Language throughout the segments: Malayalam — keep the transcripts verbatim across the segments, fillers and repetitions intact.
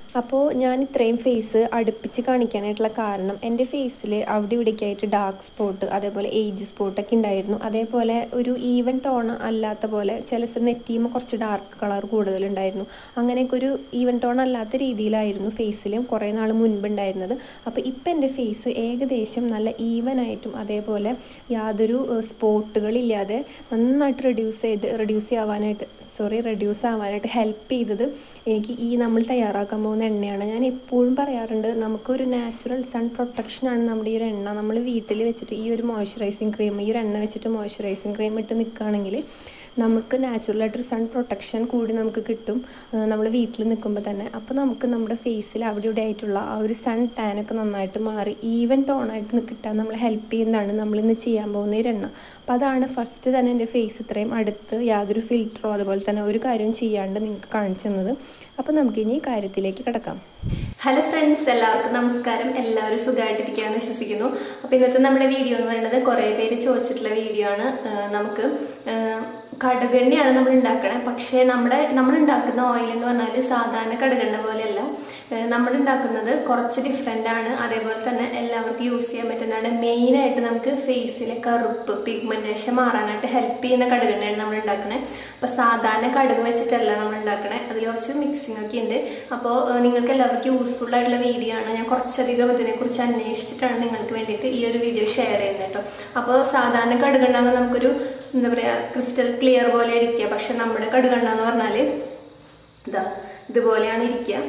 അപ്പോൾ ഞാൻ ഇത്രയും ഫേസ് അടുപ്പിച്ച് കാണിക്കാനായിട്ടുള്ള കാരണം എൻ്റെ ഫേസിൽ അവിടെ ഇവിടേക്ക് ആയിട്ട് ഡാർക്ക് സ്പോട്ട് അതേപോലെ ഏജ് സ്പോട്ടൊക്കെ ഉണ്ടായിരുന്നു. അതേപോലെ ഒരു ഈവൻ ടോൺ അല്ലാത്ത പോലെ ചില നെറ്റിയുമ്പോൾ കുറച്ച് ഡാർക്ക് കളർ കൂടുതലുണ്ടായിരുന്നു. അങ്ങനെയൊക്കെ ഒരു ഈവൻ ടോൺ അല്ലാത്ത രീതിയിലായിരുന്നു ഫേസിലും കുറേ നാൾ മുൻപ് ഉണ്ടായിരുന്നത്. അപ്പോൾ ഇപ്പം എൻ്റെ ഫേസ് ഏകദേശം നല്ല ഈവനായിട്ടും അതേപോലെ യാതൊരു സ്പോട്ടുകളില്ലാതെ നന്നായിട്ട് റെഡ്യൂസ് ചെയ്ത് റെഡ്യൂസ് ആവാനായിട്ട് സോറി റെഡ്യൂസ് ആവാനായിട്ട് ഹെൽപ്പ് ചെയ്തത് എനിക്ക് ഈ നമ്മൾ തയ്യാറാക്കാൻ പോകുന്ന എണ്ണയാണ്. ഞാൻ എപ്പോഴും പറയാറുണ്ട്, നമുക്കൊരു നാച്ചുറൽ സൺ പ്രൊട്ടക്ഷനാണ് നമ്മുടെ ഈ ഒരു എണ്ണ. നമ്മൾ വീട്ടിൽ വെച്ചിട്ട് ഈ ഒരു മോയ്സ്ചറൈസിങ് ക്രീം ഈ ഒരു എണ്ണ വെച്ചിട്ട് മോയ്സ്ചറൈസിങ് ക്രീം ഇട്ട് നിൽക്കുകയാണെങ്കിൽ നമുക്ക് നാച്ചുറലായിട്ടൊരു സൺ പ്രൊട്ടക്ഷൻ കൂടി നമുക്ക് കിട്ടും നമ്മൾ വീട്ടിൽ നിൽക്കുമ്പോൾ തന്നെ. അപ്പോൾ നമുക്ക് നമ്മുടെ ഫേസിൽ അവിടെ ഇവിടെ ആയിട്ടുള്ള ആ ഒരു സൺ ടാനൊക്കെ നന്നായിട്ട് മാറി ഈവൻ ടോണായിട്ട് കിട്ടാൻ നമ്മൾ ഹെൽപ്പ് ചെയ്യുന്നതാണ് നമ്മളിന്ന് ചെയ്യാൻ പോകുന്ന ഒരു എണ്ണ. അപ്പോൾ അതാണ് ഫസ്റ്റ് തന്നെ എൻ്റെ ഫേസ് ഇത്രയും അടുത്ത് യാതൊരു ഫിൽറ്ററോ അതുപോലെ തന്നെ ഒരു കാര്യവും ചെയ്യാണ്ട് നിങ്ങൾക്ക് കാണിച്ചു തന്നത്. അപ്പോൾ നമുക്കിനി കാര്യത്തിലേക്ക് കിടക്കാം. ഹലോ ഫ്രണ്ട്സ്, എല്ലാവർക്കും നമസ്കാരം. എല്ലാവരും സുഖമായിട്ടിരിക്കുകയെന്ന് വിശ്വസിക്കുന്നു. അപ്പോൾ ഇന്നത്തെ നമ്മുടെ വീഡിയോ എന്ന് പറയുന്നത് കുറേ പേര് ചോദിച്ചിട്ടുള്ള വീഡിയോ ആണ്. നമുക്ക് കടുകെണ്ണയാണ് നമ്മൾ ഉണ്ടാക്കണേ. പക്ഷേ നമ്മുടെ നമ്മൾ ഉണ്ടാക്കുന്ന ഓയിൽ എന്ന് പറഞ്ഞാൽ സാധാരണ കടുകെണ്ണ പോലെയല്ല. നമ്മൾ ഉണ്ടാക്കുന്നത് കുറച്ച് ഡിഫറെൻ്റ് ആണ്. അതേപോലെ തന്നെ എല്ലാവർക്കും യൂസ് ചെയ്യാൻ പറ്റുന്നതാണ്. മെയിനായിട്ട് നമുക്ക് ഫേസിലെ കറുപ്പ് പിഗ്മെന്റേഷൻ മാറാനായിട്ട് ഹെൽപ്പ് ചെയ്യുന്ന കടുകെണ്ണയാണ് നമ്മൾ ഉണ്ടാക്കണേ. അപ്പോൾ സാധാരണ കടുക് വെച്ചിട്ടല്ല നമ്മൾ ഉണ്ടാക്കണേ, അതിൽ കുറച്ച് മിക്സിംഗ് ഒക്കെ ഉണ്ട്. അപ്പോൾ നിങ്ങൾക്ക് എല്ലാവർക്കും യൂസ്ഫുൾ ആയിട്ടുള്ള വീഡിയോ ആണ്. ഞാൻ കുറച്ചധികം ഇതിനെക്കുറിച്ച് അന്വേഷിച്ചിട്ടാണ് നിങ്ങൾക്ക് വേണ്ടിയിട്ട് ഈ ഒരു വീഡിയോ ഷെയർ ചെയ്യുന്നത് കേട്ടോ. അപ്പോൾ സാധാരണ കടുകെണ്ണ നമുക്കൊരു എന്താ പറയുക ക്രിസ്റ്റൽ ക്ലിയർ പോലെ ഇരിക്കുക. പക്ഷെ നമ്മുടെ കടുകെണ്ണ എന്ന് പറഞ്ഞാൽ ഇതാ ഇതുപോലെയാണ് ഇരിക്കുക.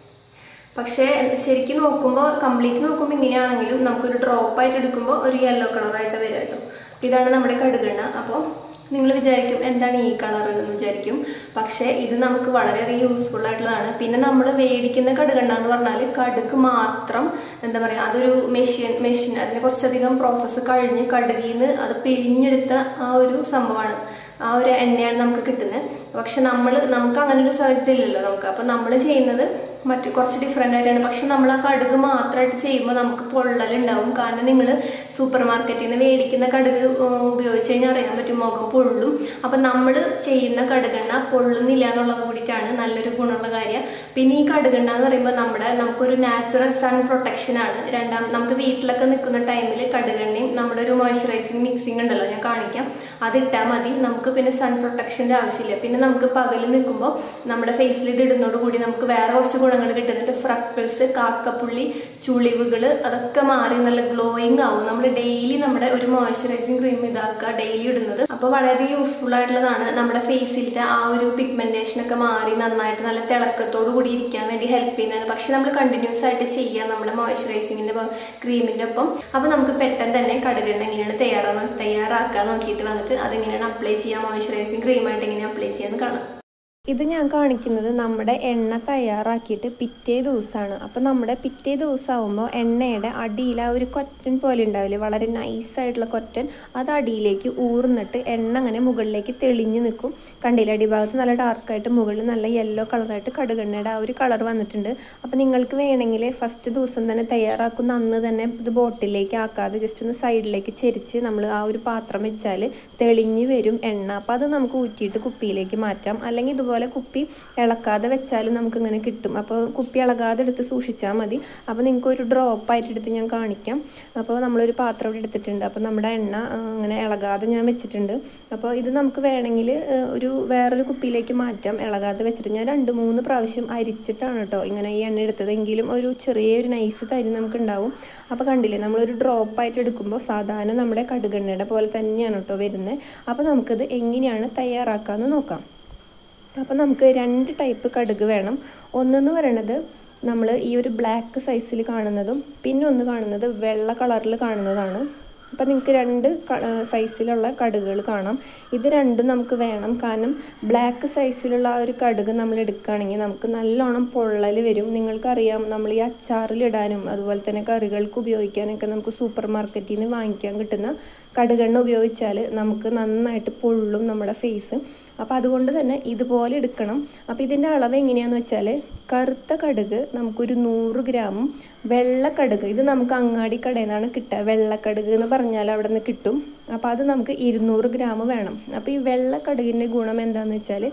പക്ഷേ ശരിക്കും നോക്കുമ്പോൾ കംപ്ലീറ്റ് നോക്കുമ്പോൾ ഇങ്ങനെയാണെങ്കിലും നമുക്കൊരു ഡ്രോപ്പായിട്ട് എടുക്കുമ്പോൾ ഒരു യെല്ലോ കളറായിട്ട് വരും കേട്ടോ. ഇതാണ് നമ്മുടെ കടുകെണ്ണ. അപ്പോൾ നിങ്ങൾ വിചാരിക്കും എന്താണ് ഈ കളർ എന്ന് വിചാരിക്കും. പക്ഷേ ഇത് നമുക്ക് വളരെയധികം യൂസ്ഫുൾ ആയിട്ടുള്ളതാണ്. പിന്നെ നമ്മൾ മേടിക്കുന്ന കടുകെണ്ണ എന്ന് പറഞ്ഞാൽ കടുക് മാത്രം എന്താ പറയുക അതൊരു മെഷീൻ മെഷീൻ അതിന് കുറച്ചധികം പ്രോസസ്സ് കഴിഞ്ഞ് കടുകിൽ നിന്ന് അത് പിഴിഞ്ഞെടുത്ത ആ ഒരു സംഭവമാണ്, ആ ഒരു എണ്ണയാണ് നമുക്ക് കിട്ടുന്നത്. പക്ഷെ നമ്മൾ നമുക്ക് അങ്ങനെ ഒരു സാഹചര്യം ഇല്ലല്ലോ നമുക്ക്. അപ്പം നമ്മൾ ചെയ്യുന്നത് മറ്റു കുറച്ച് ഡിഫറെൻ്റ് ആയിട്ടാണ്. പക്ഷെ നമ്മൾ ആ കടുക് മാത്രമായിട്ട് ചെയ്യുമ്പോൾ നമുക്ക് പൊള്ളലുണ്ടാവും. കാരണം നിങ്ങൾ സൂപ്പർ മാർക്കറ്റിൽ നിന്ന് മേടിക്കുന്ന കടുക് ഉപയോഗിച്ച് കഴിഞ്ഞാൽ അറിയാൻ പറ്റും മുഖം പൊള്ളും. അപ്പം നമ്മൾ ചെയ്യുന്ന കടുകെണ്ണ പൊള്ളുന്നില്ല എന്നുള്ളത് കൂടിയിട്ടാണ് നല്ലൊരു ഗുണമുള്ള കാര്യം. പിന്നെ ഈ കടുകെണ്ണ എന്ന് പറയുമ്പോൾ നമ്മുടെ നമുക്കൊരു നാച്ചുറൽ സൺ പ്രൊട്ടക്ഷൻ ആണ്. രണ്ടാം നമുക്ക് വീട്ടിലൊക്കെ നിൽക്കുന്ന ടൈമിൽ കടുകെണ്ണയും നമ്മുടെ ഒരു മോയ്സ്ചറൈസിങ് മിക്സിംഗ് ഉണ്ടല്ലോ, ഞാൻ കാണിക്കാം, അതിട്ടാൽ മതി. നമുക്ക് പിന്നെ സൺ പ്രൊട്ടക്ഷൻ്റെ ആവശ്യമില്ല. പിന്നെ നമുക്ക് പകൽ നിൽക്കുമ്പോൾ നമ്മുടെ ഫേസിൽ ഇത് ഇടുന്നതോടുകൂടി നമുക്ക് വേറെ കുറച്ച് ഗുണങ്ങൾ കിട്ടുന്നുണ്ട്. ഫ്രക്കിൾസ്, കാക്കപ്പുള്ളി, ചുളിവുകൾ അതൊക്കെ മാറി നല്ല ഗ്ലോയിങ് ആവും. നമ്മൾ ഡെയിലി നമ്മുടെ ഒരു മോയ്സ്ചറൈസിങ് ക്രീം ഇതാക്കുക ഡെയിലി ഇടുന്നത്. അപ്പോൾ വളരെ യൂസ്ഫുൾ ആയിട്ടുള്ളതാണ്. നമ്മുടെ ഫേസിലത്തെ ആ ഒരു പിഗ്മെന്റേഷൻ ഒക്കെ മാറി നന്നായിട്ട് നല്ല തിളക്കത്തോടു കൂടി ഇരിക്കാൻ വേണ്ടി ഹെൽപ്പ് ചെയ്യുന്നതാണ്. പക്ഷെ നമ്മൾ കണ്ടിന്യൂസ് ആയിട്ട് ചെയ്യാം നമ്മുടെ മോയ്സ്ചറൈസിങ്ങിന്റെ ക്രീമിന്റെ ഒപ്പം. അപ്പോൾ നമുക്ക് പെട്ടെന്ന് തന്നെ കടുകെണ്ണ എങ്ങനെയാണ് തയ്യാറാ തയ്യാറാക്കാൻ നോക്കിയിട്ട് വന്നിട്ട് അതെങ്ങനെയാണ് അപ്ലൈ ചെയ്യാം, മോയ്സ്ചറൈസിങ് ക്രീമായിട്ട് എങ്ങനെ അപ്ലൈ ചെയ്യാന്ന് കാണാം. ഇത് ഞാൻ കാണിക്കുന്നത് നമ്മുടെ എണ്ണ തയ്യാറാക്കിയിട്ട് പിറ്റേ ദിവസമാണ്. അപ്പോൾ നമ്മുടെ പിറ്റേ ദിവസമാകുമ്പോൾ എണ്ണയുടെ അടിയിൽ ആ ഒരു കൊറ്റൻ പോലെ ഉണ്ടാവില്ലേ, വളരെ നൈസായിട്ടുള്ള കൊറ്റൻ, അത് അടിയിലേക്ക് ഊർന്നിട്ട് എണ്ണ അങ്ങനെ മുകളിലേക്ക് തെളിഞ്ഞ് നിൽക്കും. കണ്ടില്ല, അടിഭാഗത്ത് നല്ല ഡാർക്കായിട്ട് മുകളിൽ നല്ല യെല്ലോ കളറായിട്ട് കടുകെണ്ണയുടെ ആ ഒരു കളർ വന്നിട്ടുണ്ട്. അപ്പോൾ നിങ്ങൾക്ക് വേണമെങ്കിൽ ഫസ്റ്റ് ദിവസം തന്നെ തയ്യാറാക്കുന്ന അന്ന് തന്നെ ഇത് ബോട്ടിലേക്ക് ആക്കാതെ ജസ്റ്റ് ഒന്ന് സൈഡിലേക്ക് ചെരിച്ച് നമ്മൾ ആ ഒരു പാത്രം വെച്ചാൽ തെളിഞ്ഞ് വരും എണ്ണ. അപ്പോൾ അത് നമുക്ക് ഊറ്റിയിട്ട് കുപ്പിയിലേക്ക് മാറ്റാം. അല്ലെങ്കിൽ ഇതുപോലെ പോലെ കുപ്പി ഇളക്കാതെ വെച്ചാലും നമുക്കിങ്ങനെ കിട്ടും. അപ്പോൾ കുപ്പി ഇളകാതെ എടുത്ത് സൂക്ഷിച്ചാൽ മതി. അപ്പോൾ നിങ്ങൾക്ക് ഒരു ഡ്രോപ്പായിട്ട് എടുത്ത് ഞാൻ കാണിക്കാം. അപ്പോൾ നമ്മളൊരു പാത്രം ഇവിടെ എടുത്തിട്ടുണ്ട്. അപ്പോൾ നമ്മുടെ എണ്ണ അങ്ങനെ ഇളകാതെ ഞാൻ വെച്ചിട്ടുണ്ട്. അപ്പോൾ ഇത് നമുക്ക് വേണമെങ്കിൽ ഒരു വേറൊരു കുപ്പിയിലേക്ക് മാറ്റാം ഇളകാതെ വെച്ചിട്ട്. ഞാൻ രണ്ട് മൂന്ന് പ്രാവശ്യം അരിച്ചിട്ടാണ് കേട്ടോ ഇങ്ങനെ ഈ എണ്ണ എടുത്തത്. എങ്കിലും ഒരു ചെറിയൊരു നൈസ് തരി നമുക്കുണ്ടാവും. അപ്പോൾ കണ്ടില്ലേ, നമ്മളൊരു ഡ്രോപ്പായിട്ട് എടുക്കുമ്പോൾ സാധാരണ നമ്മുടെ കടുകെണ്ണയുടെ പോലെ തന്നെയാണ് കേട്ടോ വരുന്നത്. അപ്പോൾ നമുക്കിത് എങ്ങനെയാണ് തയ്യാറാക്കാമെന്ന് നോക്കാം. അപ്പോൾ നമുക്ക് രണ്ട് ടൈപ്പ് കടുക് വേണം. ഒന്നെന്ന് പറയണത് നമ്മൾ ഈ ഒരു ബ്ലാക്ക് സൈസിൽ കാണുന്നതും പിന്നെ ഒന്ന് കാണുന്നത് വെള്ള കളറിൽ കാണുന്നതാണ്. അപ്പോൾ നിങ്ങൾക്ക് രണ്ട് സൈസിലുള്ള കടുകുകൾ കാണാം. ഇത് രണ്ടും നമുക്ക് വേണം. കാരണം ബ്ലാക്ക് സൈസിലുള്ള ആ ഒരു കടുക് നമ്മൾ എടുക്കുകയാണെങ്കിൽ നമുക്ക് നല്ലോണം പൊള്ളൽ വരും. നിങ്ങൾക്കറിയാം, നമ്മൾ ഈ അച്ചാറിലിടാനും അതുപോലെ തന്നെ കറികൾക്ക് ഉപയോഗിക്കാനൊക്കെ നമുക്ക് സൂപ്പർ മാർക്കറ്റിൽ നിന്ന് വാങ്ങിക്കാൻ കിട്ടുന്ന കടുകെണ്ണ ഉപയോഗിച്ചാൽ നമുക്ക് നന്നായിട്ട് പൊള്ളും നമ്മുടെ ഫേസ്. അപ്പോൾ അതുകൊണ്ട് തന്നെ ഇതുപോലെ എടുക്കണം. അപ്പോൾ ഇതിൻ്റെ അളവ് എങ്ങനെയാണെന്ന് വെച്ചാൽ കറുത്ത കടുക് നമുക്കൊരു നൂറ് ഗ്രാമും വെള്ളക്കടുക് ഇത് നമുക്ക് അങ്ങാടി കടയിൽ നിന്നാണ് കിട്ടുക. വെള്ളക്കടുക് എന്ന് പറഞ്ഞാൽ അവിടെ നിന്ന് കിട്ടും. അപ്പോൾ അത് നമുക്ക് ഇരുന്നൂറ് ഗ്രാം വേണം. അപ്പോൾ ഈ വെള്ളക്കടുകിൻ്റെ ഗുണം എന്താണെന്ന് വെച്ചാൽ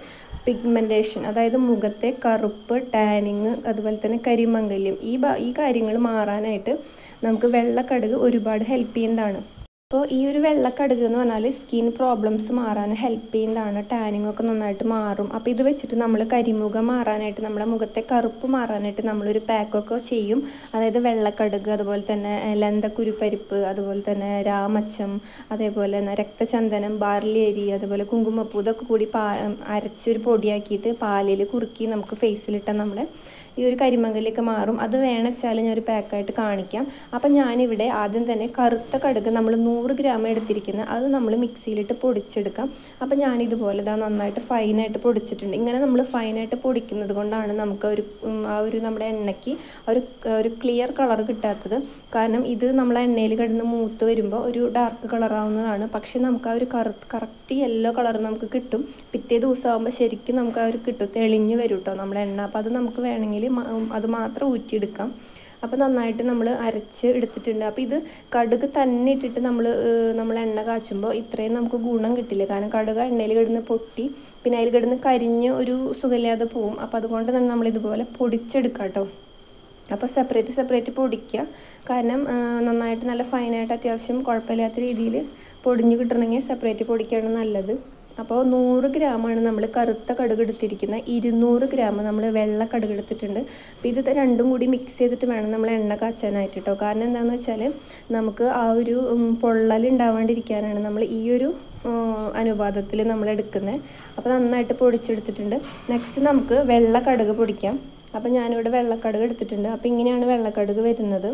പിഗ്മെൻറ്റേഷൻ, അതായത് മുഖത്തെ കറുപ്പ്, ടാനിങ്, അതുപോലെ തന്നെ കരിമംഗല്യം, ഈ ഈ കാര്യങ്ങൾ മാറാനായിട്ട് നമുക്ക് വെള്ളക്കടുക് ഒരുപാട് ഹെൽപ്പ് ചെയ്യുന്നതാണ്. അപ്പോൾ ഈ ഒരു വെള്ളക്കടുക് എന്ന് പറഞ്ഞാൽ സ്കിൻ പ്രോബ്ലംസ് മാറാൻ ഹെൽപ്പ് ചെയ്യുന്നതാണ്. ടാനിങ് ഒക്കെ നന്നായിട്ട് മാറും. അപ്പോൾ ഇത് വെച്ചിട്ട് നമ്മൾ കരിമുഖം മാറാനായിട്ട്, നമ്മുടെ മുഖത്തെ കറുപ്പ് മാറാനായിട്ട് നമ്മളൊരു പാക്കൊക്കെ ചെയ്യും. അതായത് വെള്ളക്കടുക്, അതുപോലെ തന്നെ ലന്തക്കുരുപ്പരിപ്പ്, അതുപോലെ തന്നെ രാമച്ചം, അതേപോലെ തന്നെ രക്തചന്ദനം, ബാർലി അരി, അതുപോലെ കുങ്കുമപ്പൂ, ഇതൊക്കെ കൂടി പാ അരച്ചൊരു പൊടിയാക്കിയിട്ട് പാലിൽ കുറുക്കി നമുക്ക് ഫേസിലിട്ടാൽ നമ്മുടെ ഈ ഒരു കരിമംഗലൊക്കെ മാറും. അത് വേണമെച്ചാൽ ഞാൻ ഒരു പാക്കായിട്ട് കാണിക്കാം. അപ്പം ഞാനിവിടെ ആദ്യം തന്നെ കറുത്ത കടുക് നമ്മൾ നൂറ് ഗ്രാം എടുത്തിരിക്കുന്നത്, അത് നമ്മൾ മിക്സിയിലിട്ട് പൊടിച്ചെടുക്കാം. അപ്പം ഞാനിതുപോലെ ഇതാ നന്നായിട്ട് ഫൈനായിട്ട് പൊടിച്ചിട്ടുണ്ട്. ഇങ്ങനെ നമ്മൾ ഫൈനായിട്ട് പൊടിക്കുന്നത് കൊണ്ടാണ് നമുക്ക് ഒരു ആ ഒരു നമ്മുടെ എണ്ണയ്ക്ക് ഒരു ഒരു ക്ലിയർ കളർ കിട്ടാത്തത്. കാരണം ഇത് നമ്മൾ എണ്ണയിൽ കിടന്ന് മൂത്ത് വരുമ്പോൾ ഒരു ഡാർക്ക് കളറാവുന്നതാണ്. പക്ഷേ നമുക്ക് ആ ഒരു കറ കറക്റ്റ് യെല്ലോ കളർ നമുക്ക് കിട്ടും. പിറ്റേ ദിവസം ആകുമ്പോൾ ശരിക്കും നമുക്ക് ആ ഒരു കിട്ടും, തെളിഞ്ഞ് വരും കേട്ടോ നമ്മുടെ എണ്ണ. അപ്പോൾ അത് നമുക്ക് വേണമെങ്കിൽ അത് മാത്രം ഊറ്റിയെടുക്കാം. അപ്പോൾ നന്നായിട്ട് നമ്മൾ അരച്ച് എടുത്തിട്ടുണ്ട്. അപ്പോൾ ഇത് കടുക് തന്നെ ഇട്ടിട്ട് നമ്മൾ നമ്മൾ എണ്ണ കാച്ചുമ്പോൾ ഇത്രയും നമുക്ക് ഗുണം കിട്ടില്ല. കാരണം കടുക് എണ്ണയിൽ കിടന്ന് പൊട്ടി പിന്നെ അതിൽ കിടന്ന് കരിഞ്ഞ് ഒരു സുഖമില്ലാതെ പോവും. അപ്പോൾ അതുകൊണ്ട് തന്നെ നമ്മളിതുപോലെ പൊടിച്ചെടുക്കാം കേട്ടോ. അപ്പോൾ സെപ്പറേറ്റ് സെപ്പറേറ്റ് പൊടിക്കുക. കാരണം നന്നായിട്ട് നല്ല ഫൈനായിട്ട് അത്യാവശ്യം കുഴപ്പമില്ലാത്ത രീതിയിൽ പൊടിഞ്ഞ് കിട്ടണമെങ്കിൽ സെപ്പറേറ്റ് പൊടിക്കുകയാണ് നല്ലത്. അപ്പോൾ നൂറ് ഗ്രാമാണ് നമ്മൾ കറുത്ത കടുക് എടുത്തിരിക്കുന്നത്. ഇരുന്നൂറ് ഗ്രാം നമ്മൾ വെള്ള കടുക് എടുത്തിട്ടുണ്ട്. അപ്പോൾ ഇത് രണ്ടും കൂടി മിക്സ് ചെയ്തിട്ട് വേണം നമ്മൾ എണ്ണ കാച്ചാനായിട്ട് കേട്ടോ. കാരണം എന്താണെന്ന് വെച്ചാൽ നമുക്ക് ആ ഒരു പൊള്ളൽ ഉണ്ടാവാണ്ടിരിക്കാനാണ് നമ്മൾ ഈ ഒരു അനുപാതത്തിൽ നമ്മൾ എടുക്കുന്നത്. അപ്പോൾ നന്നായിട്ട് പൊടിച്ചെടുത്തിട്ടുണ്ട്. നെക്സ്റ്റ് നമുക്ക് വെള്ള കടുക് പൊടിക്കാം. അപ്പോൾ ഞാനിവിടെ വെള്ളക്കടുക് എടുത്തിട്ടുണ്ട്. അപ്പോൾ ഇങ്ങനെയാണ് വെള്ളക്കടുക് വരുന്നത്.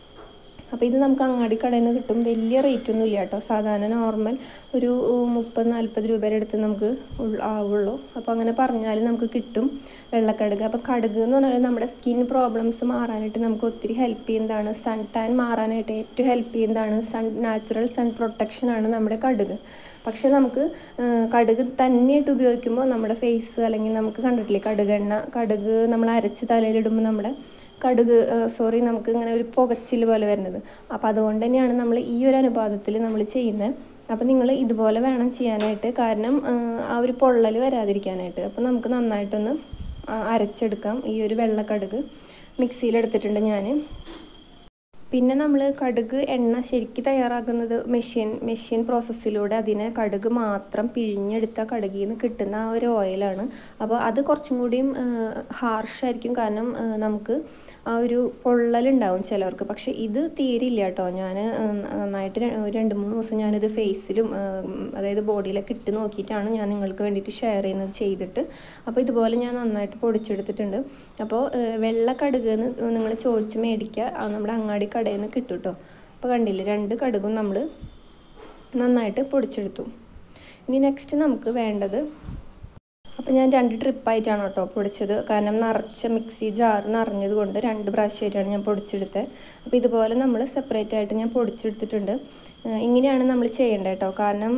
അപ്പോൾ ഇത് നമുക്ക് അങ്ങാടി കടയിൽ നിന്ന് കിട്ടും. വലിയ റേറ്റൊന്നും ഇല്ല കേട്ടോ. സാധാരണ നോർമൽ ഒരു മുപ്പത് നാൽപ്പത് രൂപയുടെ അടുത്ത് നമുക്ക് ആവുള്ളൂ. അപ്പോൾ അങ്ങനെ പറഞ്ഞാൽ നമുക്ക് കിട്ടും വെള്ളക്കടുക്. അപ്പോൾ കടുക് എന്ന് പറഞ്ഞാൽ നമ്മുടെ സ്കിൻ പ്രോബ്ലംസ് മാറാനായിട്ട് നമുക്ക് ഒത്തിരി ഹെൽപ്പ് ചെയ്യുന്നതാണ്. സൺ ടാൻ മാറാനായിട്ട് ഏറ്റവും ഹെൽപ്പ് ചെയ്യുന്നതാണ്. സൺ നാച്ചുറൽ സൺ പ്രൊട്ടക്ഷനാണ് നമ്മുടെ കടുക്. പക്ഷേ നമുക്ക് കടുക് തന്നെയായിട്ട് ഉപയോഗിക്കുമ്പോൾ നമ്മുടെ ഫേസ്, അല്ലെങ്കിൽ നമുക്ക് കണ്ടിട്ടില്ലേ കടുകെണ്ണ, കടുക് നമ്മൾ അരച്ച് തലയിലിടുമ്പോൾ നമ്മുടെ കടുക് സോറി നമുക്ക് ഇങ്ങനെ ഒരു പുകച്ചിൽ പോലെ വരുന്നത്. അപ്പോൾ അതുകൊണ്ട് തന്നെയാണ് നമ്മൾ ഈ ഒരു അനുപാതത്തിൽ നമ്മൾ ചെയ്യുന്നത്. അപ്പോൾ നിങ്ങൾ ഇതുപോലെ വേണം ചെയ്യാനായിട്ട്. കാരണം ആ ഒരു പൊള്ളൽ വരാതിരിക്കാനായിട്ട്. അപ്പോൾ നമുക്ക് നന്നായിട്ടൊന്ന് അരച്ചെടുക്കാം. ഈ ഒരു വെള്ളക്കടുക് മിക്സിയിലെടുത്തിട്ടുണ്ട് ഞാൻ. പിന്നെ നമ്മൾ കടുക് എണ്ണ ശരിക്കും തയ്യാറാക്കുന്നത് മെഷീൻ മെഷീൻ പ്രോസസ്സിലൂടെ അതിനെ കടുക് മാത്രം പിഴിഞ്ഞെടുത്ത കടുകിൽ നിന്ന് കിട്ടുന്ന ആ ഒരു ഓയിലാണ്. അപ്പോൾ അത് കുറച്ചും കൂടിയും ഹാർഷായിരിക്കും. കാരണം നമുക്ക് ആ ഒരു പൊള്ളലുണ്ടാവും ചിലവർക്ക്. പക്ഷേ ഇത് തീരില്ല കേട്ടോ. ഞാൻ നന്നായിട്ട് രണ്ട് മൂന്ന് ദിവസം ഞാനിത് ഫേസിലും അതായത് ബോഡിയിലൊക്കെ ഇട്ട് നോക്കിയിട്ടാണ് ഞാൻ നിങ്ങൾക്ക് വേണ്ടിയിട്ട് ഷെയർ ചെയ്യുന്നത് ചെയ്തിട്ട്. അപ്പോൾ ഇതുപോലെ ഞാൻ നന്നായിട്ട് പൊടിച്ചെടുത്തിട്ടുണ്ട്. അപ്പോൾ വെള്ള കടുക് നിങ്ങൾ ചോദിച്ച് മേടിക്കുക. നമ്മുടെ അങ്ങാടി കടയിൽ നിന്ന് കിട്ടും കേട്ടോ. അപ്പോൾ കണ്ടില്ലേ, രണ്ട് കടുകും നമ്മൾ നന്നായിട്ട് പൊടിച്ചെടുത്തു. ഇനി നെക്സ്റ്റ് നമുക്ക് വേണ്ടത്, അപ്പോൾ ഞാൻ രണ്ട് ട്രിപ്പായിട്ടാണ് കേട്ടോ പൊടിച്ചത്. കാരണം നിറച്ച മിക്സി ജാർ നിറഞ്ഞത് കൊണ്ട് രണ്ട് പ്രാവശ്യമായിട്ടാണ് ഞാൻ പൊടിച്ചെടുത്തത്. അപ്പോൾ ഇതുപോലെ നമ്മൾ സെപ്പറേറ്റ് ആയിട്ട് ഞാൻ പൊടിച്ചെടുത്തിട്ടുണ്ട്. ഇങ്ങനെയാണ് നമ്മൾ ചെയ്യേണ്ടത് കേട്ടോ. കാരണം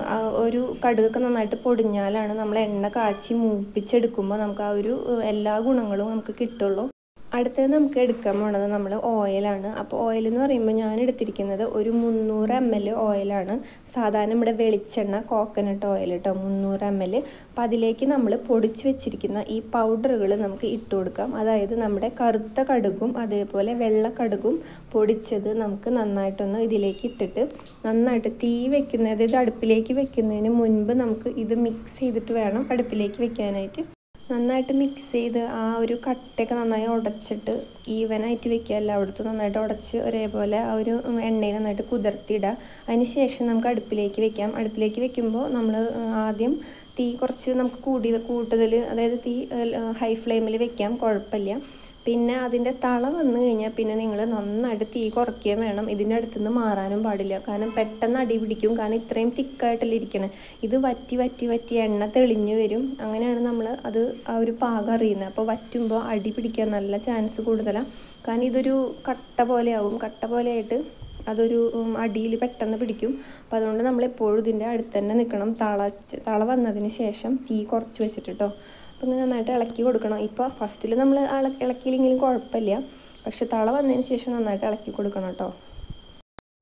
ഒരു കടുകൊക്കെ നന്നായിട്ട് പൊടിഞ്ഞാലാണ് നമ്മൾ എണ്ണ കാച്ചി മൂപ്പിച്ചെടുക്കുമ്പോൾ നമുക്ക് ആ ഒരു എല്ലാ ഗുണങ്ങളും നമുക്ക് കിട്ടുള്ളൂ. അടുത്തത് നമുക്ക് എടുക്കാൻ പോണത് നമ്മൾ ഓയിലാണ്. അപ്പോൾ ഓയിൽ എന്ന് പറയുമ്പോൾ ഞാൻ എടുത്തിരിക്കുന്നത് ഒരു മുന്നൂറ് എം എൽ ഓയിലാണ്. സാധാരണ നമ്മുടെ വെളിച്ചെണ്ണ കോക്കനട്ട് ഓയിൽ കേട്ടോ, മുന്നൂറ് എം എൽ. അപ്പോൾ അതിലേക്ക് നമ്മൾ പൊടിച്ച് വെച്ചിരിക്കുന്ന ഈ പൗഡറുകൾ നമുക്ക് ഇട്ട് കൊടുക്കാം. അതായത് നമ്മുടെ കറുത്ത കടുകും അതേപോലെ വെള്ള കടുകും പൊടിച്ചത് നമുക്ക് നന്നായിട്ടൊന്ന് ഇതിലേക്ക് ഇട്ടിട്ട് നന്നായിട്ട് തീ വെക്കുന്നത്, അതായത് അടുപ്പിലേക്ക് വെക്കുന്നതിന് മുൻപ് നമുക്ക് ഇത് മിക്സ് ചെയ്തിട്ട് വേണം അടുപ്പിലേക്ക് വെക്കാനായിട്ട്. നന്നായിട്ട് മിക്സ് ചെയ്ത് ആ ഒരു കട്ടയൊക്കെ നന്നായി ഉടച്ചിട്ട് ഈവനായിട്ട് വെക്കുക. എല്ലായിടത്തും നന്നായിട്ട് ഉടച്ച് ഒരേപോലെ ആ ഒരു എണ്ണയിൽ നന്നായിട്ട് കുതിർത്തിയിടുക. അതിന് ശേഷം നമുക്ക് അടുപ്പിലേക്ക് വെക്കാം. അടുപ്പിലേക്ക് വെക്കുമ്പോൾ നമ്മൾ ആദ്യം തീ കുറച്ച് നമുക്ക് കൂടി കൂടുതൽ, അതായത് തീ ഹൈ ഫ്ലെയിമിൽ വെക്കാം, കുഴപ്പമില്ല. പിന്നെ അതിൻ്റെ തള വന്നു കഴിഞ്ഞാൽ പിന്നെ നിങ്ങൾ നന്നായിട്ട് തീ കുറയ്ക്കുകയും വേണം. ഇതിൻ്റെ അടുത്തുനിന്ന് മാറാനും പാടില്ല. കാരണം പെട്ടെന്ന് അടി പിടിക്കും. കാരണം ഇത്രയും തിക്കായിട്ടല്ലേ ഇരിക്കണേ. ഇത് വറ്റി വറ്റി വറ്റി എണ്ണ തെളിഞ്ഞു വരും. അങ്ങനെയാണ് നമ്മൾ അത് ആ ഒരു പാകം അറിയുന്നത്. അപ്പോൾ വറ്റുമ്പോൾ അടി പിടിക്കാൻ നല്ല ചാൻസ് കൂടുതലാണ്. കാരണം ഇതൊരു കട്ട പോലെയാവും. കട്ട പോലെയായിട്ട് അതൊരു അടിയിൽ പെട്ടെന്ന് പിടിക്കും. അപ്പോൾ അതുകൊണ്ട് നമ്മളെപ്പോഴും ഇതിൻ്റെ അടുത്ത് തന്നെ നിൽക്കണം. തള തള വന്നതിന് ശേഷം തീ കുറച്ച് വെച്ചിട്ട് കേട്ടോ. അപ്പോൾ ഇങ്ങനെ നന്നായിട്ട് ഇളക്കി കൊടുക്കണം. ഇപ്പോൾ ഫസ്റ്റിൽ നമ്മൾ ഇളക്കിയില്ലെങ്കിലും കുഴപ്പമില്ല. പക്ഷെ തള വന്നതിന് ശേഷം നന്നായിട്ട് ഇളക്കി കൊടുക്കണം കേട്ടോ.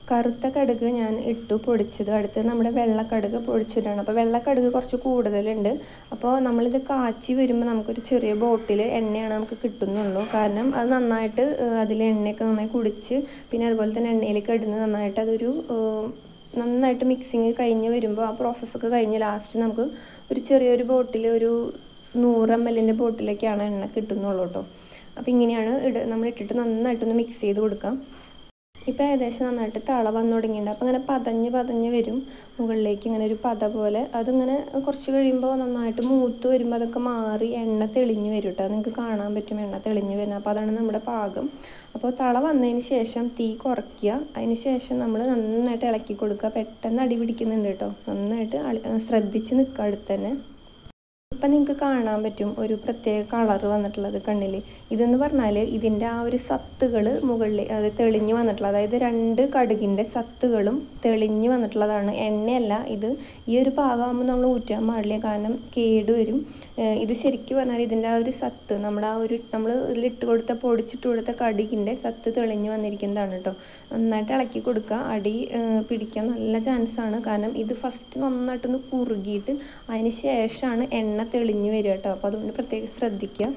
കറുത്ത കടുക് ഞാൻ ഇട്ടു പൊടിച്ചത്. അടുത്ത് നമ്മുടെ വെള്ളക്കടുക് പൊടിച്ചതാണ്. അപ്പോൾ വെള്ളക്കടുക് കുറച്ച് കൂടുതലുണ്ട്. അപ്പോൾ നമ്മളിത് കാച്ചി വരുമ്പോൾ നമുക്കൊരു ചെറിയ ബോട്ടിൽ എണ്ണയാണ് നമുക്ക് കിട്ടുന്നുള്ളൂ. കാരണം അത് നന്നായിട്ട് അതിൽ എണ്ണയൊക്കെ നന്നായി കുടിച്ച് പിന്നെ അതുപോലെ തന്നെ എണ്ണയിലേക്ക് ഇടുന്നത് നന്നായിട്ട് അതൊരു നന്നായിട്ട് മിക്സിങ് കഴിഞ്ഞ് വരുമ്പോൾ ആ പ്രോസസ്സൊക്കെ കഴിഞ്ഞ് ലാസ്റ്റ് നമുക്ക് ഒരു ചെറിയൊരു ബോട്ടിൽ ഒരു നൂറ് എം എല്ലിൻ്റെ ബോട്ടിലൊക്കെയാണ് എണ്ണ കിട്ടുന്നുള്ളൂ കേട്ടോ. അപ്പോൾ ഇങ്ങനെയാണ് ഇട നമ്മൾ ഇട്ടിട്ട് നന്നായിട്ടൊന്ന് മിക്സ് ചെയ്ത് കൊടുക്കാം. ഇപ്പോൾ ഏകദേശം നന്നായിട്ട് തള വന്നു തുടങ്ങിയിട്ടുണ്ട്. അപ്പോൾ ഇങ്ങനെ പതഞ്ഞ് പതഞ്ഞ് വരും മുകളിലേക്ക് ഇങ്ങനെ ഒരു പത പോലെ. അതിങ്ങനെ കുറച്ച് കഴിയുമ്പോൾ നന്നായിട്ട് മൂത്ത് വരുമ്പോൾ അതൊക്കെ മാറി എണ്ണ തെളിഞ്ഞ് വരും കേട്ടോ. നിങ്ങൾക്ക് കാണാൻ പറ്റും എണ്ണ തെളിഞ്ഞ് വരുന്നത്. അപ്പോൾ അതാണ് നമ്മുടെ പാകം. അപ്പോൾ തള വന്നതിന് ശേഷം തീ കുറയ്ക്കുക. അതിന് ശേഷം നമ്മൾ നന്നായിട്ട് ഇളക്കി കൊടുക്കുക. പെട്ടെന്ന് അടി പിടിക്കുന്നുണ്ട് കേട്ടോ. നന്നായിട്ട് ശ്രദ്ധിച്ച് നിൽക്കുക അടുത്ത് തന്നെ. ഇപ്പം നിങ്ങൾക്ക് കാണാൻ പറ്റും ഒരു പ്രത്യേക കളർ വന്നിട്ടുള്ളത് കണ്ണിൽ. ഇതെന്ന് പറഞ്ഞാൽ ഇതിൻ്റെ ആ ഒരു സത്തുകൾ മുകളിൽ അത് തെളിഞ്ഞ് വന്നിട്ടുള്ളത്, അതായത് രണ്ട് കടുകിൻ്റെ സത്തുകളും തെളിഞ്ഞ് വന്നിട്ടുള്ളതാണ്. എണ്ണയല്ല ഇത്. ഈ ഒരു പാകമാകുമ്പോൾ നമ്മൾ ഊറ്റാൻ പാടില്ല, കാരണം കേടുവരും. ഇത് ശരിക്കും പറഞ്ഞാൽ ഇതിൻ്റെ ആ ഒരു സത്ത് നമ്മുടെ ആ ഒരു നമ്മൾ ഇതിലിട്ട് കൊടുത്ത പൊടിച്ചിട്ട് കൊടുത്ത കടുകിൻ്റെ സത്ത് തെളിഞ്ഞ് വന്നിരിക്കുന്നതാണ് കേട്ടോ. നന്നായിട്ട് ഇളക്കി കൊടുക്കുക. അടി പിടിക്കാൻ നല്ല ചാൻസാണ്. കാരണം ഇത് ഫസ്റ്റ് നന്നായിട്ടൊന്ന് കുറുകിയിട്ട് അതിന് ശേഷമാണ് എണ്ണ തെളിഞ്ഞ് വരിക കേട്ടോ. അപ്പോൾ അതുകൊണ്ട് പ്രത്യേകം ശ്രദ്ധിക്കുക.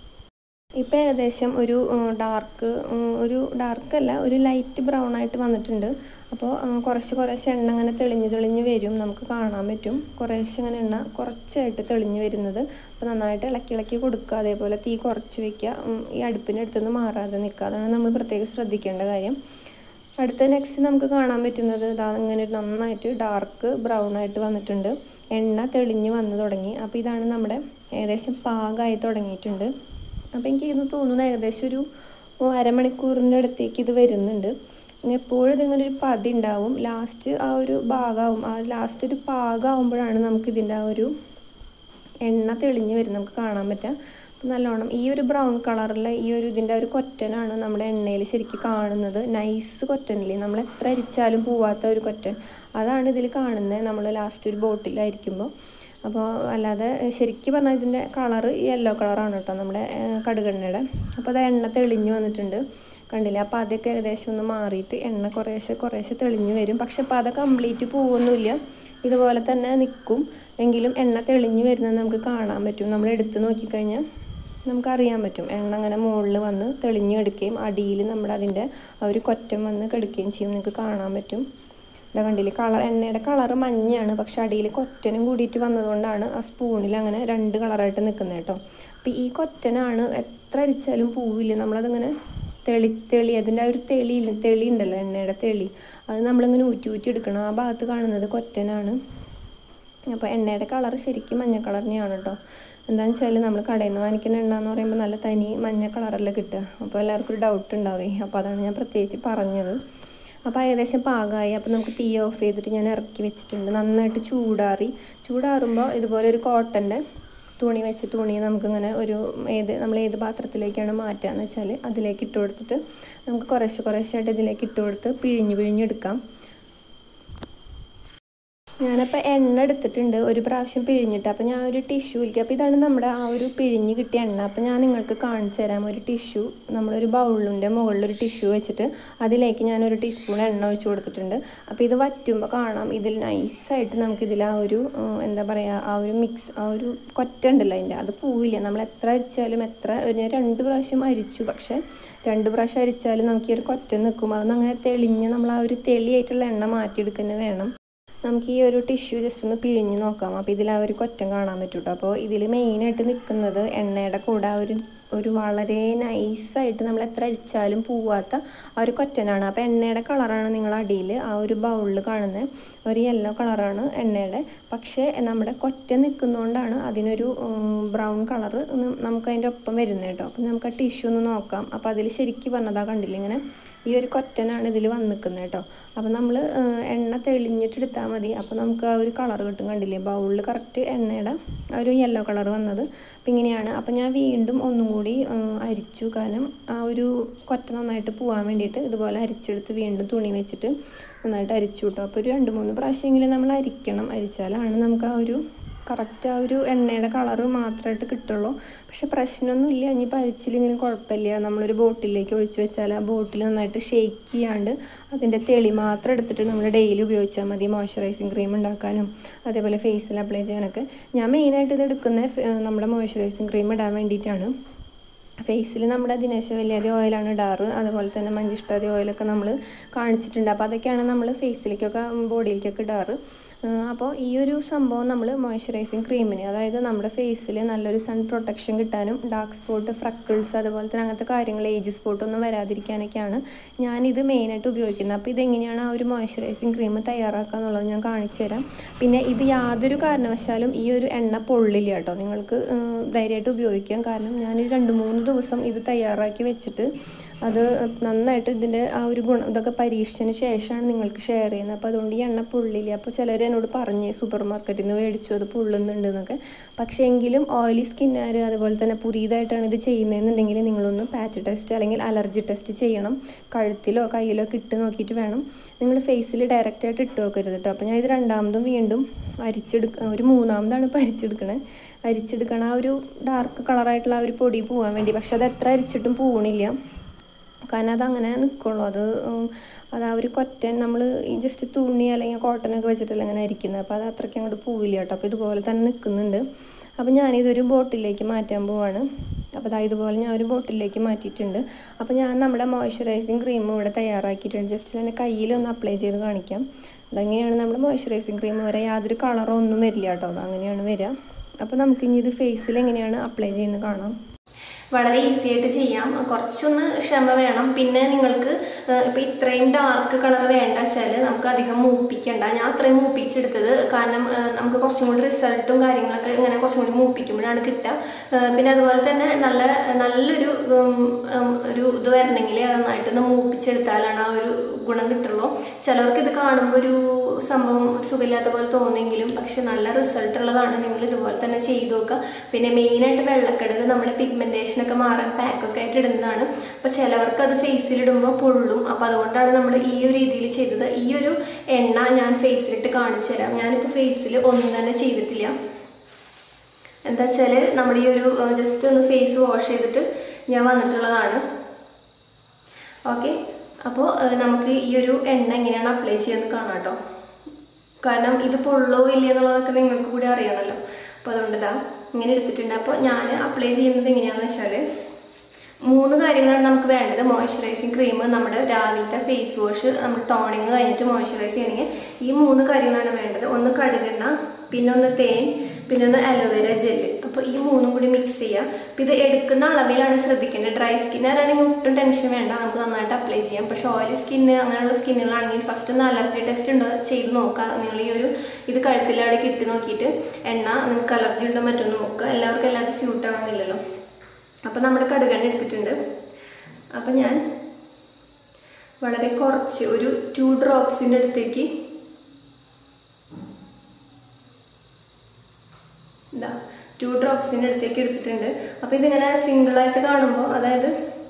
ഇപ്പോൾ ഏകദേശം ഒരു ഡാർക്ക് ഒരു ഡാർക്കല്ല ഒരു ലൈറ്റ് ബ്രൗൺ ആയിട്ട് വന്നിട്ടുണ്ട്. അപ്പോൾ കുറച്ച് കുറേശ്ശെ എണ്ണ ഇങ്ങനെ തെളിഞ്ഞ് തെളിഞ്ഞ് വരും, നമുക്ക് കാണാൻ പറ്റും. കുറേശ്ശെ ഇങ്ങനെ എണ്ണ കുറച്ചായിട്ട് തെളിഞ്ഞ് വരുന്നത്. അപ്പോൾ നന്നായിട്ട് ഇളക്കി ഇളക്കി കൊടുക്കുക. അതേപോലെ തീ കുറച്ച് വയ്ക്കുക. ഈ അടുപ്പിൻ്റെ അടുത്തുനിന്ന് മാറാതെ നിൽക്കുക. അതാണ് നമ്മൾ പ്രത്യേകം ശ്രദ്ധിക്കേണ്ട കാര്യം. അടുത്ത നെക്സ്റ്റ് നമുക്ക് കാണാൻ പറ്റുന്നത് ഇതാ ഇങ്ങനെ നന്നായിട്ട് ഡാർക്ക് ബ്രൗൺ ആയിട്ട് വന്നിട്ടുണ്ട്. എണ്ണ തെളിഞ്ഞ് വന്ന് തുടങ്ങി. അപ്പോൾ ഇതാണ് നമ്മുടെ ഏകദേശം പാകമായി തുടങ്ങിയിട്ടുണ്ട്. അപ്പോൾ എനിക്ക് ഇത് തോന്നുന്നു ഏകദേശം ഒരു അരമണിക്കൂറിൻ്റെ അടുത്തേക്ക് ഇത് വരുന്നുണ്ട്. എപ്പോഴും ഇതിങ്ങനെ ഒരു പതി ഉണ്ടാവും. ലാസ്റ്റ് ആ ഒരു ഭാഗമാവും ആ ലാസ്റ്റ് ഒരു പാകമാകുമ്പോഴാണ് നമുക്കിതിൻ്റെ ആ ഒരു എണ്ണ തെളിഞ്ഞ് വരും, നമുക്ക് കാണാൻ പറ്റുക. നല്ലോണം ഈ ഒരു ബ്രൗൺ കളറിലെ ഈ ഒരു ഇതിൻ്റെ ഒരു കൊറ്റനാണ് നമ്മുടെ എണ്ണയിൽ ശരിക്കും കാണുന്നത്. നൈസ് കൊറ്റനില്ലേ, നമ്മൾ എത്ര അരിച്ചാലും പോവാത്ത ഒരു കൊറ്റൻ, അതാണ് ഇതിൽ കാണുന്നത് നമ്മൾ ലാസ്റ്റ് ഒരു ബോട്ടിലായിരിക്കുമ്പോൾ. അപ്പോൾ അല്ലാതെ ശരിക്കും പറഞ്ഞാൽ ഇതിൻ്റെ കളറ് യെല്ലോ കളറാണ് കേട്ടോ നമ്മുടെ കടുകെണ്ണയുടെ. അപ്പോൾ അത് എണ്ണ തെളിഞ്ഞ് വന്നിട്ടുണ്ട് കണ്ടില്ലേ. അപ്പോൾ അതൊക്കെ ഏകദേശം ഒന്ന് മാറിയിട്ട് എണ്ണ കുറേശ്ശെ കുറേശ്ശെ തെളിഞ്ഞ് വരും. പക്ഷെ അപ്പോൾ അത് കംപ്ലീറ്റ് പോകുന്നില്ല, ഇതുപോലെ തന്നെ നിൽക്കും. എങ്കിലും എണ്ണ തെളിഞ്ഞ് വരുന്നത് നമുക്ക് കാണാൻ പറ്റും. നമ്മൾ എടുത്ത് നോക്കിക്കഴിഞ്ഞാൽ നമുക്കറിയാൻ പറ്റും. എണ്ണ അങ്ങനെ മുകളിൽ വന്ന് തെളിഞ്ഞ് കിടക്കുകയും അടിയിൽ നമ്മുടെ അതിൻ്റെ ആ ഒരു കൊറ്റം വന്ന് കിടക്കുകയും ചെയ്യും, നിങ്ങൾക്ക് കാണാൻ പറ്റും. ഇതാ കണ്ടില്ലേ, കളർ എണ്ണയുടെ കളറ് മഞ്ഞയാണ്, പക്ഷെ അടിയിൽ കൊറ്റനും കൂടിയിട്ട് വന്നതുകൊണ്ടാണ് ആ സ്പൂണിൽ അങ്ങനെ രണ്ട് കളറായിട്ട് നിൽക്കുന്നത് കേട്ടോ. അപ്പോൾ ഈ കൊറ്റനാണ് എത്ര അരിച്ചാലും പോവില്ല, നമ്മളതിങ്ങനെ തെളി തെളി അതിൻ്റെ ആ ഒരു തെളി തെളി ഉണ്ടല്ലോ എണ്ണയുടെ തെളി, അത് നമ്മളിങ്ങനെ ഊറ്റി ഊറ്റി എടുക്കണം. ആ ഭാഗത്ത് കാണുന്നത് കൊറ്റനാണ്. അപ്പോൾ എണ്ണയുടെ കളർ ശരിക്കും മഞ്ഞ കളറിനെയാണ് കേട്ടോ. എന്താണെന്ന് വെച്ചാൽ നമ്മൾ കടയിൽ നിന്ന് വാങ്ങിക്കുന്ന എണ്ണ എന്ന് പറയുമ്പോൾ നല്ല തനി മഞ്ഞ കളറല്ലേ കിട്ടുക. അപ്പോൾ എല്ലാവർക്കും ഒരു ഡൗട്ട് ഉണ്ടാവേ, അപ്പോൾ അതാണ് ഞാൻ പ്രത്യേകിച്ച് പറഞ്ഞത്. അപ്പോൾ ഏകദേശം പാകമായി. അപ്പോൾ നമുക്ക് തീ ഓഫ് ചെയ്തിട്ട് ഞാൻ ഇറക്കി വെച്ചിട്ടുണ്ട്. നന്നായിട്ട് ചൂടാറി ചൂടാറുമ്പോൾ ഇതുപോലെ ഒരു കോട്ടൻ്റെ തുണി വെച്ച് തുണി നമുക്കിങ്ങനെ ഒരു ഏത് നമ്മൾ ഏത് പാത്രത്തിലേക്കാണ് മാറ്റുക എന്ന് വെച്ചാൽ അതിലേക്ക് ഇട്ട് കൊടുത്തിട്ട് നമുക്ക് കുറേശ്ശെ കുറേശ്ശായിട്ട് ഇതിലേക്ക് ഇട്ട് കൊടുത്ത് പിഴിഞ്ഞ് പിഴിഞ്ഞെടുക്കാം. ഞാനപ്പോൾ എണ്ണ എടുത്തിട്ടുണ്ട് ഒരു പ്രാവശ്യം പിഴിഞ്ഞിട്ട്. അപ്പോൾ ഞാൻ ഒരു ടിഷ്യൂലേക്ക്, അപ്പോൾ ഇതാണ് നമ്മുടെ ആ ഒരു പിഴിഞ്ഞ് കിട്ടിയ എണ്ണ. അപ്പോൾ ഞാൻ നിങ്ങൾക്ക് കാണിച്ചു തരാം. ഒരു ടിഷ്യൂ നമ്മളൊരു ബൗളിൻ്റെ മുകളിലൊരു ടിഷ്യൂ വെച്ചിട്ട് അതിലേക്ക് ഞാനൊരു ടീസ്പൂൺ എണ്ണ ഒഴിച്ച് കൊടുത്തിട്ടുണ്ട്. അപ്പോൾ ഇത് വറ്റുമ്പോൾ കാണാം ഇതിൽ നൈസായിട്ട് നമുക്കിതിൽ ആ ഒരു എന്താ പറയുക ആ ഒരു മിക്സ് ആ ഒരു കൊറ്റ ഉണ്ടല്ലോ അതിൻ്റെ, അത് പോവില്ല. നമ്മൾ എത്ര അരിച്ചാലും എത്ര ഞാൻ രണ്ട് പ്രാവശ്യം അരിച്ചു, പക്ഷേ രണ്ട് പ്രാവശ്യം അരിച്ചാലും നമുക്ക് ഈ ഒരു കൊറ്റ നിൽക്കും. അതൊന്നും അങ്ങനെ തെളിഞ്ഞ് നമ്മൾ ആ ഒരു തെളിയായിട്ടുള്ള എണ്ണ മാറ്റിയെടുക്കുന്നത് വേണം. നമുക്ക് ഈ ഒരു ടിഷ്യൂ ജസ്റ്റ് ഒന്ന് പിഴിഞ്ഞ് നോക്കാം. അപ്പോൾ ഇതിൽ ആ ഒരു കൊറ്റം കാണാൻ പറ്റും കേട്ടോ. അപ്പോൾ ഇതിൽ മെയിനായിട്ട് നിൽക്കുന്നത് എണ്ണയുടെ കൂടെ ആ ഒരു ഒരു വളരെ നൈസായിട്ട് നമ്മൾ എത്ര അരിച്ചാലും പോവാത്ത ആ ഒരു കൊറ്റനാണ്. അപ്പോൾ എണ്ണയുടെ കളറാണ് നിങ്ങൾ അടിയിൽ ആ ഒരു ബൗളിൽ കാണുന്നത്, ഒരു യെല്ലോ കളറാണ് എണ്ണയുടെ. പക്ഷേ നമ്മുടെ കൊറ്റ നിൽക്കുന്നതുകൊണ്ടാണ് അതിനൊരു ബ്രൗൺ കളറ് നമുക്ക് അതിൻ്റെ ഒപ്പം വരുന്നത് കേട്ടോ. അപ്പോൾ നമുക്ക് ആ ടിഷ്യൂ ഒന്ന് നോക്കാം. അപ്പോൾ അതിൽ ശരിക്കും പറഞ്ഞതാ കണ്ടില്ല, ഇങ്ങനെ ഈ ഒരു കൊറ്റനാണ് ഇതിൽ വന്ന് നിൽക്കുന്നത് കേട്ടോ. അപ്പോൾ നമ്മൾ എണ്ണ തെളിഞ്ഞിട്ട് എടുത്താൽ മതി. അപ്പോൾ നമുക്ക് ആ ഒരു കളർ കിട്ടും. കണ്ടില്ലേ, ബൗളിൽ കറക്റ്റ് എണ്ണയുടെ ആ ഒരു യെല്ലോ കളർ വന്നത്. അപ്പം ഇങ്ങനെയാണ്. അപ്പോൾ ഞാൻ വീണ്ടും ഒന്നും കൂടി അരിച്ചു, കാരണം ആ ഒരു കൊറ്റ നന്നായിട്ട് പോകാൻ വേണ്ടിയിട്ട് ഇതുപോലെ അരിച്ചെടുത്ത് വീണ്ടും തുണി വെച്ചിട്ട് നന്നായിട്ട് അരിച്ചു കിട്ടും. അപ്പോൾ ഒരു രണ്ട് മൂന്ന് പ്രാവശ്യമെങ്കിലും നമ്മൾ അരിക്കണം, അരിച്ചാലാണ് നമുക്ക് ആ ഒരു കറക്റ്റ് ആ ഒരു എണ്ണയുടെ കളറ് മാത്രമായിട്ട് കിട്ടുള്ളൂ. പക്ഷെ പ്രശ്നമൊന്നുമില്ല, ഇനി പരിച്ചില്ലെങ്കിലും കുഴപ്പമില്ല. നമ്മളൊരു ബോട്ടിലേക്ക് ഒഴിച്ചു വെച്ചാൽ ആ ബോട്ടിൽ നന്നായിട്ട് ഷെയ്ക്ക് ചെയ്യാണ്ട് അതിൻ്റെ തെളി മാത്രം എടുത്തിട്ട് നമ്മൾ ഡെയിലി ഉപയോഗിച്ചാൽ മതി. മോയ്സ്ചറൈസിങ് ക്രീം ഉണ്ടാക്കാനും അതേപോലെ ഫേസിൽ അപ്ലൈ ചെയ്യാനൊക്കെ. ഞാൻ മെയിനായിട്ട് ഇത് എടുക്കുന്നത് നമ്മുടെ മോയ്സ്ചറൈസിങ് ക്രീം ഇടാൻ വേണ്ടിയിട്ടാണ്. ഫേസിൽ നമ്മുടെ ദിനേശവല്യാതി ഓയിലാണ് ഇടാറ്, അതുപോലെ തന്നെ മഞ്ചിഷ്ടാതി ഓയിലൊക്കെ നമ്മൾ കാണിച്ചിട്ടുണ്ട്. അപ്പോൾ അതൊക്കെയാണ് നമ്മൾ ഫേസിലേക്കൊക്കെ ബോഡിയിലേക്കൊക്കെ ഇടാറ്. അപ്പോൾ ഈ ഒരു സംഭവം നമ്മൾ മോയ്സ്ചറൈസിങ് ക്രീമിന്, അതായത് നമ്മുടെ ഫേസിൽ നല്ലൊരു സൺ പ്രൊട്ടക്ഷൻ കിട്ടാനും ഡാർക്ക് സ്പോട്ട്, ഫ്രക്കിൾസ്, അതുപോലെ തന്നെ അങ്ങനത്തെ കാര്യങ്ങൾ, ഏജ് സ്പോട്ടൊന്നും വരാതിരിക്കാനൊക്കെയാണ് ഞാനിത് മെയിനായിട്ട് ഉപയോഗിക്കുന്നത്. അപ്പോൾ ഇതെങ്ങനെയാണ് ആ ഒരു മോയ്സ്ചറൈസിങ് ക്രീം തയ്യാറാക്കുക എന്നുള്ളത് ഞാൻ കാണിച്ചു തരാം. പിന്നെ ഇത് യാതൊരു കാരണവശാലും ഈ ഒരു എണ്ണ പൊള്ളില്ല കേട്ടോ, നിങ്ങൾക്ക് ധൈര്യമായിട്ട് ഉപയോഗിക്കാം. കാരണം ഞാൻ രണ്ട് മൂന്ന് ദിവസം ഇത് തയ്യാറാക്കി വെച്ചിട്ട് അത് നന്നായിട്ട് ഇതിൻ്റെ ആ ഒരു ഗുണം ഇതൊക്കെ പരീക്ഷിച്ചതിന് ശേഷമാണ് നിങ്ങൾക്ക് ഷെയർ ചെയ്യുന്നത്. അപ്പോൾ അതുകൊണ്ട് ഈ എണ്ണ പൊള്ളില്ല. അപ്പോൾ ചിലർ എന്നോട് പറഞ്ഞ് സൂപ്പർ മാർക്കറ്റിൽ നിന്ന് മേടിച്ചു അത് പൊള്ളുന്നുണ്ട് എന്നൊക്കെ. പക്ഷേ എങ്കിലും ഓയിലി സ്കിന്നുകാർ, അതുപോലെ തന്നെ പുതിയതായിട്ടാണ് ഇത് ചെയ്യുന്നതെന്നുണ്ടെങ്കിൽ നിങ്ങളൊന്ന് പാച്ച് ടെസ്റ്റ് അല്ലെങ്കിൽ അലർജി ടെസ്റ്റ് ചെയ്യണം. കഴുത്തിലോ കയ്യിലോ ഒക്കെ ഇട്ട് നോക്കിയിട്ട് വേണം. നിങ്ങൾ ഫേസിൽ ഡയറക്റ്റായിട്ട് ഇട്ട് നോക്കരുത് കേട്ടോ. അപ്പോൾ ഞാൻ ഇത് രണ്ടാമതും വീണ്ടും അരിച്ചെടുക്കുക, ഒരു മൂന്നാമതാണ് ഇപ്പോൾ അരിച്ചെടുക്കണേ. അരിച്ചെടുക്കണം ആ ഒരു ഡാർക്ക് കളറായിട്ടുള്ള ആ ഒരു പൊടി പോകാൻ വേണ്ടി. പക്ഷെ അത് എത്ര അരിച്ചിട്ടും പോകണില്ല, കാരണം അതങ്ങനെ നിൽക്കുള്ളൂ. അത് അത് ആ ഒരു കൊറ്റൻ നമ്മൾ ഈ ജസ്റ്റ് തുണി അല്ലെങ്കിൽ കോട്ടനൊക്കെ വെച്ചിട്ടല്ല അങ്ങനെ അരിക്കുന്നത്. അപ്പോൾ അത് അത്രയ്ക്ക് അങ്ങോട്ട് പോവില്ല കേട്ടോ. അപ്പോൾ ഇതുപോലെ തന്നെ നിൽക്കുന്നുണ്ട്. അപ്പോൾ ഞാനിതൊരു ബോട്ടിലേക്ക് മാറ്റാൻ പോവാണ്. അപ്പോൾ അതായത് ഇതുപോലെ ഞാൻ ഒരു ബോട്ടിലേക്ക് മാറ്റിയിട്ടുണ്ട്. അപ്പോൾ ഞാൻ നമ്മുടെ മോയ്സ്ചറൈസിങ് ക്രീം ഇവിടെ തയ്യാറാക്കിയിട്ടുണ്ട്. ജസ്റ്റ് എൻ്റെ കയ്യിലൊന്ന് അപ്ലൈ ചെയ്ത് കാണിക്കാം. അതങ്ങനെയാണ് നമ്മുടെ മോയ്സ്ചറൈസിങ് ക്രീം വരെ യാതൊരു കളറോ ഒന്നും വരില്ല കേട്ടോ, അങ്ങനെയാണ് വരിക. അപ്പോൾ നമുക്കിനി ഇത് ഫേസിൽ എങ്ങനെയാണ് അപ്ലൈ ചെയ്യുന്നത് കാണാം. വളരെ ഈസി ആയിട്ട് ചെയ്യാം. കുറച്ചൊന്ന് ക്ഷമ വേണം. പിന്നെ നിങ്ങൾക്ക് ഇപ്പം ഇത്രയും ഡാർക്ക് കളർ വേണ്ട വെച്ചാൽ നമുക്ക് അധികം മൂപ്പിക്കണ്ട. ഞാൻ അത്രയും മൂപ്പിച്ചെടുത്തത് കാരണം നമുക്ക് കുറച്ചും കൂടി റിസൾട്ടും കാര്യങ്ങളൊക്കെ ഇങ്ങനെ കുറച്ചും കൂടി മൂപ്പിക്കുമ്പോഴാണ് കിട്ടുക. പിന്നെ അതുപോലെ തന്നെ നല്ല നല്ലൊരു ഒരു ഇത് വരണമെങ്കിൽ നന്നായിട്ടൊന്ന് മൂപ്പിച്ചെടുത്താലാണ് ആ ഒരു ഗുണം കിട്ടുള്ളൂ. ചിലർക്ക് ഇത് കാണുമ്പോൾ ഒരു സംഭവം ഒരു സുഖമില്ലാത്ത പോലെ തോന്നുമെങ്കിലും പക്ഷെ നല്ല റിസൾട്ട് ഉള്ളതാണ്. നിങ്ങൾ ഇതുപോലെ തന്നെ ചെയ്തു നോക്കുക. പിന്നെ മെയിനായിട്ട് വെള്ളക്കടക് നമ്മുടെ പിഗ്മെന്റേഷൻ ഒക്കെ മാറാൻ പാക്കൊക്കെ ആയിട്ട് ഇടുന്നതാണ്. അപ്പൊ ചിലവർക്ക് അത് ഫേസിലിടുമ്പോൾ പൊള്ളും. അപ്പൊ അതുകൊണ്ടാണ് നമ്മൾ ഈ ഒരു രീതിയിൽ ചെയ്തത്. ഈ ഒരു എണ്ണ ഞാൻ ഫേസിലിട്ട് കാണിച്ചു തരാം. ഞാനിപ്പോൾ ഫേസിൽ ഒന്നും തന്നെ ചെയ്തിട്ടില്ല. എന്താ വെച്ചാല് നമ്മുടെ ഈ ഒരു ജസ്റ്റ് ഒന്ന് ഫേസ് വാഷ് ചെയ്തിട്ട് ഞാൻ വന്നിട്ടുള്ളതാണ്. ഓക്കെ, അപ്പോൾ നമുക്ക് ഈ ഒരു എണ്ണ എങ്ങനെയാണ് അപ്ലൈ ചെയ്യുന്നത് കാണാം കേട്ടോ. കാരണം ഇത് പൊള്ളോ ഇല്ല എന്നുള്ളതൊക്കെ നിങ്ങൾക്ക് കൂടി അറിയണമല്ലോ. അപ്പോൾ അതുകൊണ്ട് ഇതാ ഇങ്ങനെ എടുത്തിട്ടുണ്ട്. അപ്പോൾ ഞാൻ അപ്ലൈ ചെയ്യുന്നത് എങ്ങനെയാണെന്ന് വെച്ചാൽ മൂന്ന് കാര്യങ്ങളാണ് നമുക്ക് വേണ്ടത്. മോയ്സ്ചറൈസിങ് ക്രീം, നമ്മുടെ രാവിലത്തെ ഫേസ് വാഷ്, നമ്മൾ ടോണിങ് കഴിഞ്ഞിട്ട് മോയ്സ്ചറൈസ് ചെയ്യണമെങ്കിൽ ഈ മൂന്ന് കാര്യങ്ങളാണ് വേണ്ടത്. ഒന്ന് കടുകെണ്ണ, പിന്നെ ഒന്ന് തേൻ, പിന്നെ ഒന്ന് അലോവേര ജെല്ല്. അപ്പോൾ ഈ മൂന്നും കൂടി മിക്സ് ചെയ്യുക. അപ്പം ഇത് എടുക്കുന്ന അളവിലാണ് ശ്രദ്ധിക്കേണ്ടത്. ഡ്രൈ സ്കിന്നാണെങ്കിൽ ഒട്ടും ടെൻഷൻ വേണ്ട, നമുക്ക് നന്നായിട്ട് അപ്ലൈ ചെയ്യാം. പക്ഷെ ഓയിലി സ്കിന്ന് അങ്ങനെയുള്ള സ്കിന്നുകളാണെങ്കിൽ ഫസ്റ്റ് ഒന്ന് അലർജി ടെസ്റ്റ് ഉണ്ടോ ചെയ്ത് നോക്കുക. നിങ്ങൾ ഈ ഒരു ഇത് കഴുത്തിലവിടെ കിട്ടി നോക്കിയിട്ട് എണ്ണ നിങ്ങൾക്ക് അലർജി ഉണ്ടോ മറ്റൊന്ന് നോക്കുക. എല്ലാവർക്കും എല്ലാവർക്കും സ്യൂട്ട് ആവണമെന്നില്ലല്ലോ. അപ്പം നമ്മുടെ കടുകെണ്ണ എടുത്തിട്ടുണ്ട്. അപ്പം ഞാൻ വളരെ കുറച്ച് ഒരു ടു ഡ്രോപ്സിൻ്റെ അടുത്തേക്ക് ഇതാ ടു ഡ്രോപ്സിൻ്റെ അടുത്തേക്ക് എടുത്തിട്ടുണ്ട്. അപ്പം ഇതിങ്ങനെ സിംഗിളായിട്ട് കാണുമ്പോൾ, അതായത്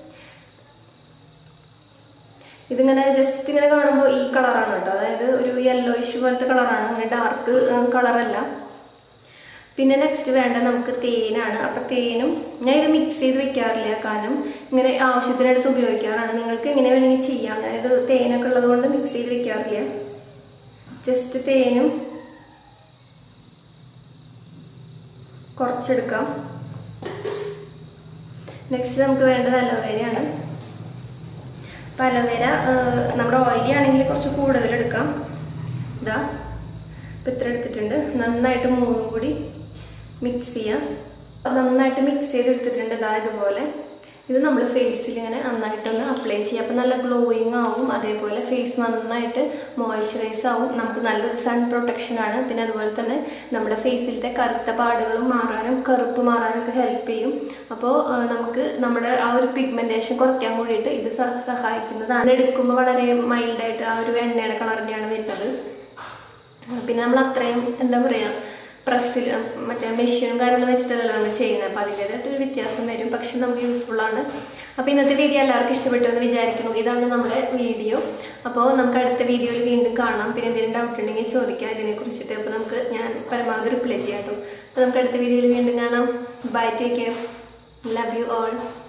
ഇതിങ്ങനെ ജസ്റ്റ് ഇങ്ങനെ കാണുമ്പോൾ ഈ കളറാണ് കേട്ടോ, അതായത് ഒരു യെല്ലോയിഷ് പോലത്തെ കളറാണ്, അങ്ങനെ ഡാർക്ക് കളറല്ല. പിന്നെ നെക്സ്റ്റ് വേണ്ട നമുക്ക് തേനാണ്. അപ്പം തേനും ഞാൻ ഇത് മിക്സ് ചെയ്ത് വെക്കാറില്ല, കാരണം ഇങ്ങനെ ആവശ്യത്തിനടുത്ത് ഉപയോഗിക്കാറാണ്. നിങ്ങൾക്ക് എങ്ങനെ വേണമെങ്കിൽ ചെയ്യാം. അതായത് തേനൊക്കെ ഉള്ളത് കൊണ്ട് മിക്സ് ചെയ്ത് വെക്കാറില്ല. ജസ്റ്റ് തേനും കുറച്ചെടുക്കാം. നെക്സ്റ്റ് നമുക്ക് വേണ്ടത് അലോവേരയാണ്. അപ്പം അലോവേര നമ്മുടെ ഓയിലി ആണെങ്കിൽ കുറച്ച് കൂടുതൽ എടുക്കാം. ഇതാ ഇപ്പം ഇത്ര എടുത്തിട്ടുണ്ട്. നന്നായിട്ട് മൂന്നും കൂടി മിക്സ് ചെയ്യാം. നന്നായിട്ട് മിക്സ് ചെയ്തെടുത്തിട്ടുണ്ട്. ഇതാ ഇതുപോലെ ഇത് നമ്മൾ ഫേസിൽ ഇങ്ങനെ നന്നായിട്ടൊന്ന് അപ്ലൈ ചെയ്യാം. അപ്പം നല്ല ഗ്ലോയിങ് ആവും, അതേപോലെ ഫേസ് നന്നായിട്ട് മോയ്സ്ചറൈസ് ആവും. നമുക്ക് നല്ലൊരു സൺ പ്രൊട്ടക്ഷൻ ആണ്. പിന്നെ അതുപോലെ തന്നെ നമ്മുടെ ഫേസിലത്തെ കറുത്ത പാടുകളും മാറാനും കറുപ്പ് മാറാനും ഒക്കെ ഹെൽപ്പ് ചെയ്യും. അപ്പോൾ നമുക്ക് നമ്മുടെ ആ ഒരു പിഗ്മെന്റേഷൻ കുറയ്ക്കാൻ കൂടിയിട്ട് ഇത് സഹായിക്കുന്നതാണ്. എടുക്കുമ്പോൾ വളരെ മൈൽഡായിട്ട് ആ ഒരു എണ്ണയുടെ കളറിൻ്റെയാണ് വരുന്നത്. പിന്നെ നമ്മൾ അത്രയും എന്താ പറയുക പ്രസ്സിൽ മറ്റേ മെഷീനും കാര്യങ്ങളും വെച്ചിട്ടല്ല നമ്മൾ ചെയ്യുന്നത്. അപ്പോൾ അതിൻ്റെതായിട്ടൊരു വ്യത്യാസം വരും, പക്ഷെ നമുക്ക് യൂസ്ഫുൾ ആണ്. അപ്പോൾ ഇന്നത്തെ വീഡിയോ എല്ലാവർക്കും ഇഷ്ടപ്പെട്ടു എന്ന് വിചാരിക്കുന്നു. ഇതാണ് നമ്മുടെ വീഡിയോ. അപ്പോൾ നമുക്ക് അടുത്ത വീഡിയോയിൽ വീണ്ടും കാണാം. പിന്നെ എന്തെങ്കിലും ഡൗട്ട് ഉണ്ടെങ്കിൽ ചോദിക്കാം ഇതിനെ കുറിച്ചിട്ട്. അപ്പോൾ നമുക്ക് ഞാൻ പരമാവധി റിപ്ലൈ ചെയ്യാം കേട്ടോ. അപ്പോൾ നമുക്ക് അടുത്ത വീഡിയോയിൽ വീണ്ടും കാണാം. Bye, take care, love you all.